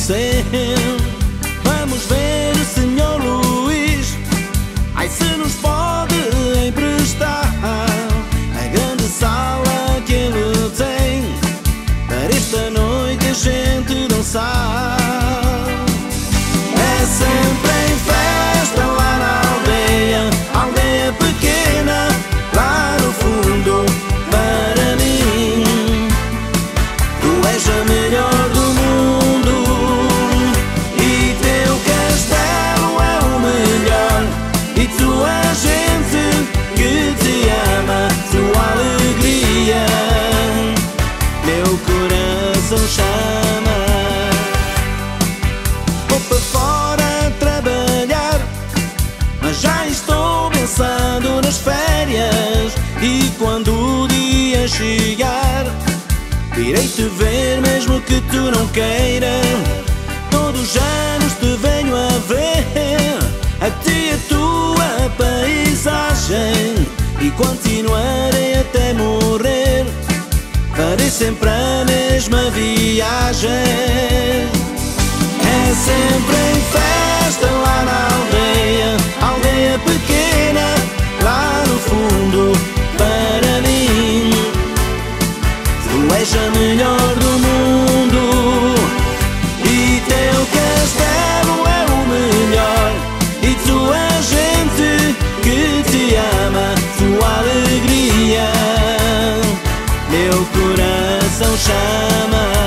você. Vamos ver o Senhor Luís, ai se nos pode emprestar a grande sala que ele tem para esta noite a gente dançar. É sempre em festa lá na aldeia, aldeia pequena lá no fundo. Para mim tu és a melhor do mundo e teu castelo é o melhor e tua gente que te ama, tua alegria meu coração chama. Vou para fora trabalhar, mas já estou pensando nas férias e quando o dia chegar irei te ver mesmo que tu não queiras. Todos os anos te venho a ver, a ti a tua paisagem, e continuarei até morrer. Farei sempre a mesma viagem. É sempre em festa lá na aldeia, aldeia pequena lá no fundo. Para mim tu és a melhor do mundo e teu castelo é o melhor e tua gente que te ama, tua alegria meu coração chama.